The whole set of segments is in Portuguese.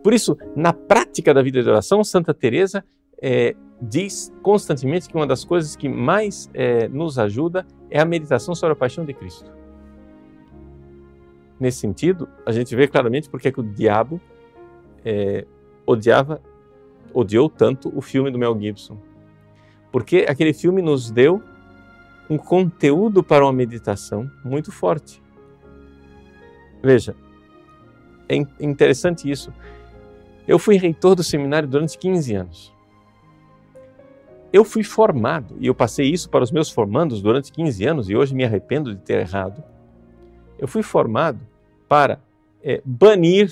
Por isso, na prática da vida de oração, Santa Teresa diz constantemente que uma das coisas que mais nos ajuda é a meditação sobre a paixão de Cristo. Nesse sentido, a gente vê claramente porque é que o diabo odiou tanto o filme do Mel Gibson. Porque aquele filme nos deu um conteúdo para uma meditação muito forte. Veja, é interessante isso. Eu fui reitor do seminário durante 15 anos. Eu fui formado, e eu passei isso para os meus formandos durante 15 anos, e hoje me arrependo de ter errado. Eu fui formado para banir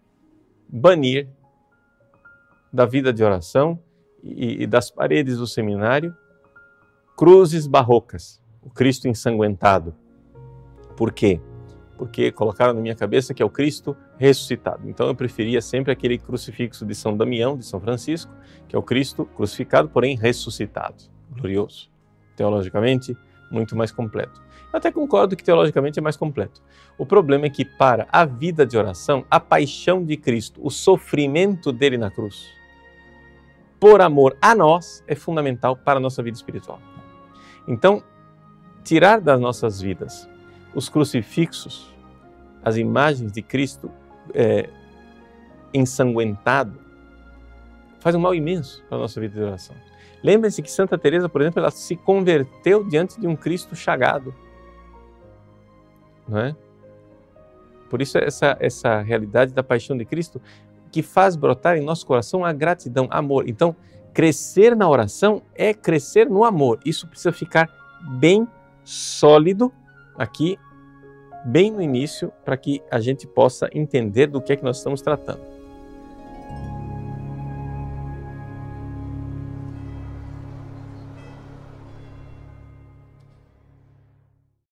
da vida de oração e das paredes do seminário cruzes barrocas, o Cristo ensanguentado. Por quê? Porque colocaram na minha cabeça que é o Cristo ressuscitado. Então eu preferia sempre aquele crucifixo de São Damião, de São Francisco, que é o Cristo crucificado, porém ressuscitado, glorioso. Teologicamente, muito mais completo. Eu até concordo que teologicamente é mais completo. O problema é que para a vida de oração, a paixão de Cristo, o sofrimento dele na cruz, por amor a nós, é fundamental para a nossa vida espiritual. Então, tirar das nossas vidas os crucifixos, as imagens de Cristo ensanguentado, faz um mal imenso para a nossa vida de oração. Lembre-se que Santa Teresa, por exemplo, ela se converteu diante de um Cristo chagado. Não é? Por isso essa realidade da paixão de Cristo que faz brotar em nosso coração a gratidão, amor. Então, crescer na oração é crescer no amor. Isso precisa ficar bem sólido aqui, bem no início, para que a gente possa entender do que é que nós estamos tratando.